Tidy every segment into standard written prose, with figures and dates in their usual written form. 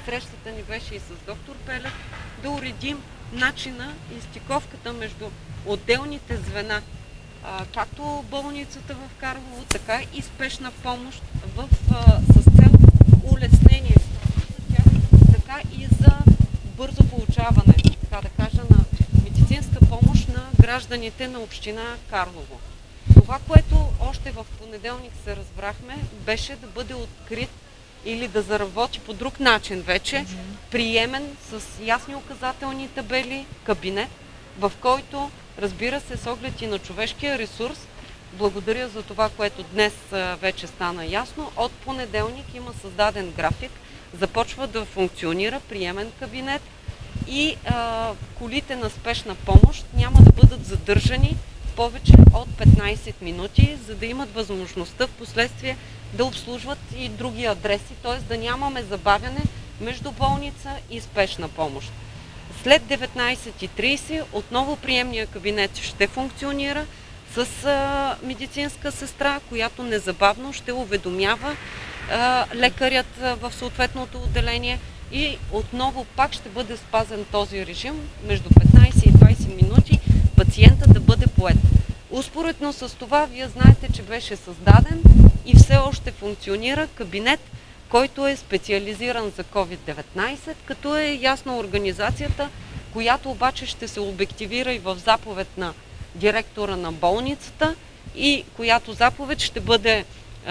срещата ни беше и с доктор Пелев, да уредим начина и стиковката между отделните звена, както болницата в Карлово, така и спешна помощ с цел улеснение за тях, така и за бързо получаване, така да кажа, на медицинска помощ на гражданите на община Карлово. Това, което още в понеделник се разбрахме, беше да бъде открит или да заработи по друг начин вече, приемен с ясни указателни табели кабинет, в който, разбира се, с оглед и на човешкия ресурс, благодаря за това, което днес вече стана ясно, от понеделник има създаден график, започва да функционира приемен кабинет и колите на спешна помощ няма да бъдат задържани повече от 15 минути, за да имат възможността в последствие да обслужват и други адреси, т.е. да нямаме забавяне между болница и спешна помощ. След 19:30 отново приемния кабинет ще функционира с медицинска сестра, която незабавно ще уведомява лекарят в съответното отделение и отново пак ще бъде спазен този режим между 15 и 20 минути пациента да бъде поет. Успоредно с това, вие знаете, че беше създаден и все още функционира кабинет, който е специализиран за COVID-19, като е ясна организацията, която обаче ще се обективира и в заповед на директора на болницата и която заповед ще бъде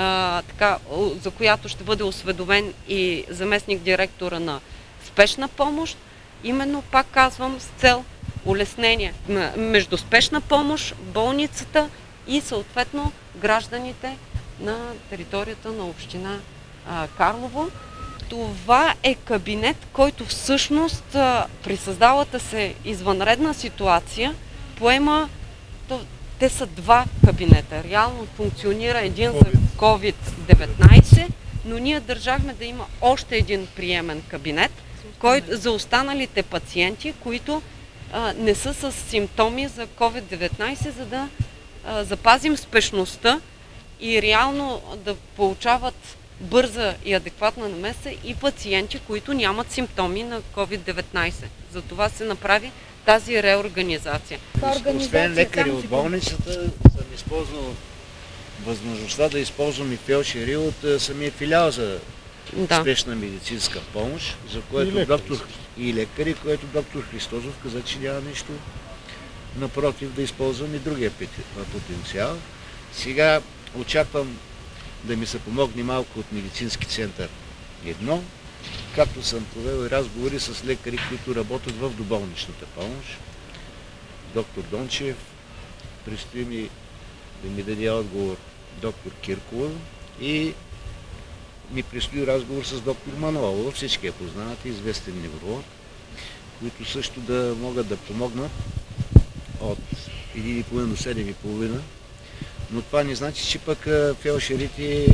за която ще бъде осведомен и заместник директора на спешна помощ, именно, пак казвам, с цел улеснение между спешна помощ, болницата и съответно гражданите на територията на община Карлово. Това е кабинет, който всъщност при създалата се извънредна ситуация поема, те са два кабинета. Реално функционира един за COVID-19, но ние държахме да има още един приемен кабинет, за останалите пациенти, които не са с симптоми за COVID-19, за да запазим спешността и реално да получават бърза и адекватна намеса и пациенти, които нямат симптоми на COVID-19. За това се направи тази реорганизация. Освен лекари от болницата, съм използвал възможността да използвам и фелдшери от самия филиал за спешна медицинска помощ, за което и лекари, което доктор Христозов каза, че няма нищо напротив да използвам и другия потенциал. Сега очаквам да ми се помогне малко от медицински център едно, както съм провел и разговори с лекари, които работят в доболничната помощ. Доктор Дончев, предстои ми да ми даде отговор доктор Киркова и ми предстои разговор с доктор Манолова, всички я познават, известен невролог, които също да могат да помогнат от 1,5 до 7,5. Но това не значи, че пък фелдшерите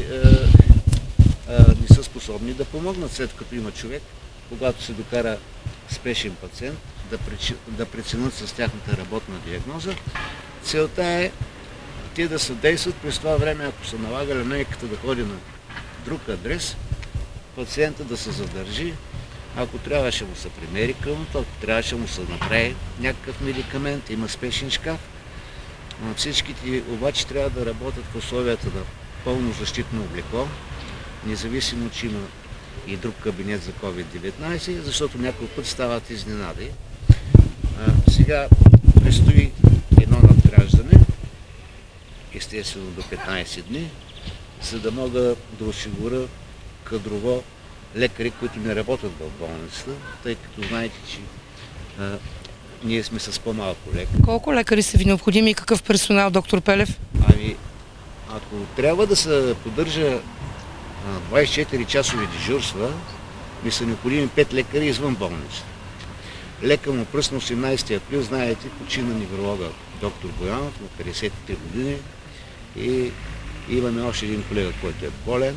не са способни да помогнат, след като има човек, когато се докара спешен пациент, да преценят с тяхната работна диагноза. Целта е те да съдействат през това време, ако са налагали лекарята да ходи на друг адрес, пациента да се задържи, ако трябваше му се примери кръвното, ако трябваше му се направи някакъв медикамент, има спешен шкаф. Всичките обаче трябва да работят в условията на пълно защитно облекло, независимо, че има и друг кабинет за COVID-19, защото някой път стават изненади. Сега предстои едно надграждане, естествено до 15 дни, за да мога да осигуря кадрово лекари, които не работят в болницата, тъй като знаете, че ние сме с по-малко лекари. Колко лекари са ви необходими и какъв персонал, доктор Пелев? Ако трябва да се поддържа 24-часови дежурства, ми са необходими 5 лекари извън болница. Лека му пръст на 18 април, знаете, почина невролога доктор Боянов на 53 години и имаме още един колега, който е болен.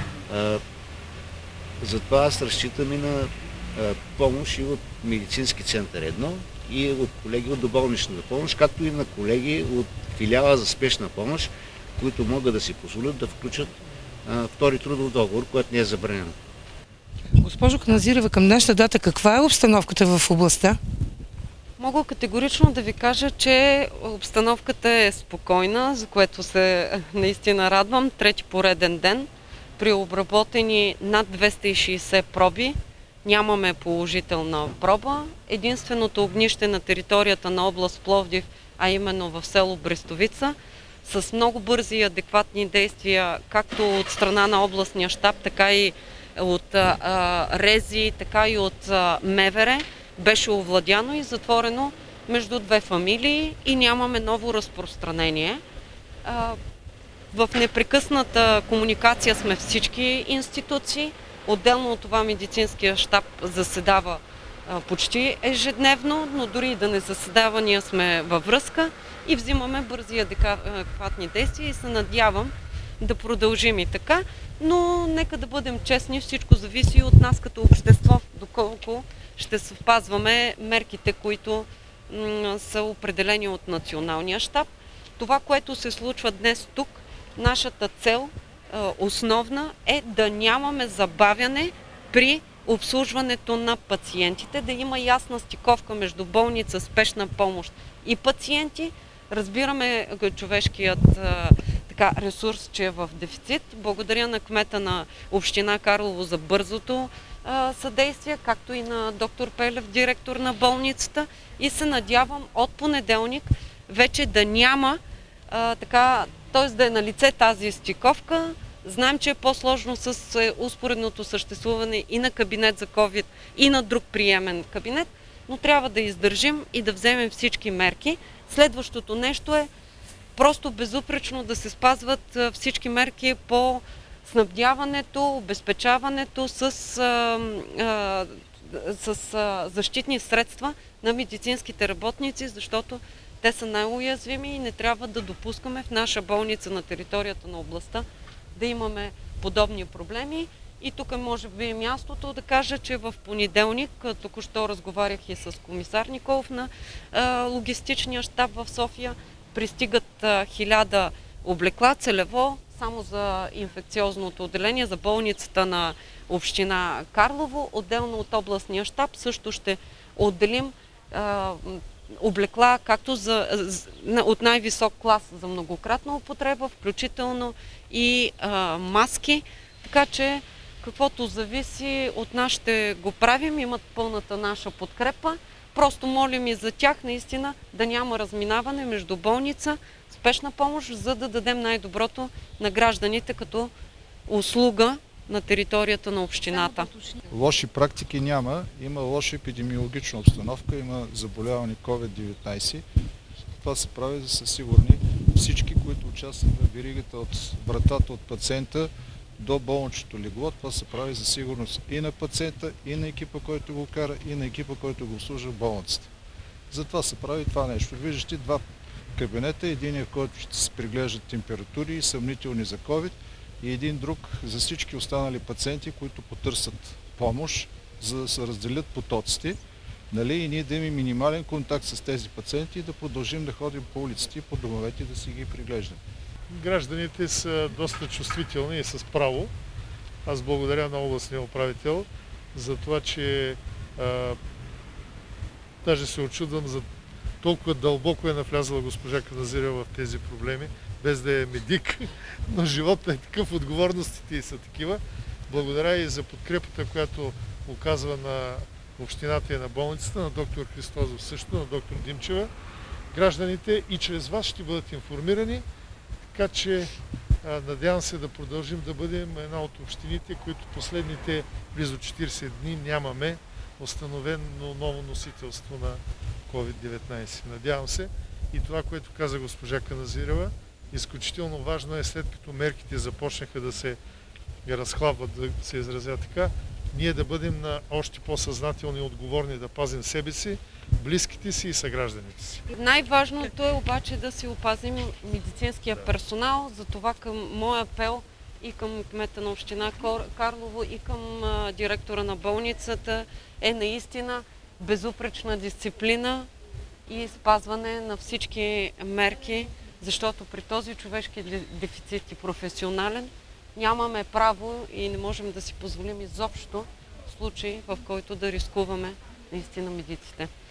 Затова аз разчитам и на помощ и от медицински център едно и от колеги от доболничната помощ, както и на колеги от филиала за спешна помощ, които могат да си позволят да включат втори трудов договор, което не е забранено. Госпожо Каназирева, към днешна дата каква е обстановката в областта? Мога категорично да ви кажа, че обстановката е спокойна, за което се наистина радвам. Трети пореден ден. При обработени над 260 проби нямаме положителна проба. Единственото огнище на територията на област Пловдив, а именно в село Брестовица, с много бързи и адекватни действия, както от страна на областния щаб, така и от РЕЗИ, така и от МВР, беше овладяно и затворено между две фамилии и нямаме ново разпространение. В непрекъсната комуникация сме всички институции. Отделно от това медицинския щаб заседава почти ежедневно, но дори и да не заседава, ние сме във връзка и взимаме бързи и адекватни действия и се надявам да продължим и така. Но нека да бъдем честни, всичко зависи от нас като общество, доколко ще съвпазваме мерките, които са определени от националния щаб. Това, което се случва днес тук, нашата цел основна е да нямаме забавяне при обслужването на пациентите, да има ясна стиковка между болница, спешна помощ и пациенти. Разбираме човешкият ресурс, че е в дефицит. Благодаря на кмета на община Карлово за бързото съдействие, както и на доктор Пелев, директор на болницата, и се надявам от понеделник вече да няма т.е. да е на лице тази стиковка. Знаем, че е по-сложно с успоредното съществуване и на кабинет за COVID, и на друг приемен кабинет, но трябва да издържим и да вземем всички мерки. Следващото нещо е просто безупречно да се спазват всички мерки по снабдяването, обезпечаването с защитни средства на медицинските работници, защото те са най-уязвими и не трябва да допускаме в наша болница на територията на областта да имаме подобни проблеми. И тук може би е мястото да кажа, че в понеделник, току-що разговарях и с комисар Николов на логистичния щаб в София, пристигат 1000 облекла целево само за инфекциозното отделение, за болницата на община Карлово. Отделно от областния щаб също ще отделим облекла, както от най-висок клас за многократна употреба, включително и маски. Така че каквото зависи от нас ще го правим, имат пълната наша подкрепа. Просто молим и за тях наистина да няма разминаване между болница, спешна помощ, за да дадем най-доброто на гражданите като услуга на територията на общината. Лоши практики няма, има лоша епидемиологична обстановка, има заболяване COVID-19. Това се прави, за да са сигурни всички, които участват в веригата от вратата от пациента до болничното легло. Това се прави за сигурност и на пациента, и на екипа, който го кара, и на екипа, който го обслужва в болницата. Затова се прави това нещо. Виждате два кабинета, единия, в който ще се приглеждат температури и съмнителни за COVID, и един друг за всички останали пациенти, които потърсят помощ, за да се разделят потоците, и ние да имаме минимален контакт с тези пациенти и да продължим да ходим по улиците и по домовете да си ги приглеждаме. Гражданите са доста чувствителни и с право. Аз благодаря на областния управител за това, че даже се очудвам за толкова дълбоко е навлязла госпожа Каназирева в тези проблеми, без да е медик, но животът е такъв, отговорностите и са такива. Благодаря и за подкрепата, която оказва на общината и на болницата, на доктор Христозов също, на доктор Димчева. Гражданите и чрез вас ще бъдат информирани, така че надявам се да продължим да бъдем една от общините, които последните близо 40 дни нямаме установено ново носителство на COVID-19. Надявам се и това, което каза госпожа Каназирева, изключително важно е, след като мерките започнаха да се разхлабват, да се изразя така, ние да бъдем още по-съзнателни и отговорни, да пазим себе си, близките си и съгражданите си. Най-важното е обаче да си опазим медицинския персонал, затова към моя апел и към кмета на община Карлово, и към директора на болницата е наистина безупречна дисциплина и спазване на всички мерки, защото при този човешки дефицит и професионален нямаме право и не можем да си позволим изобщо случай, в който да рискуваме наистина медиците.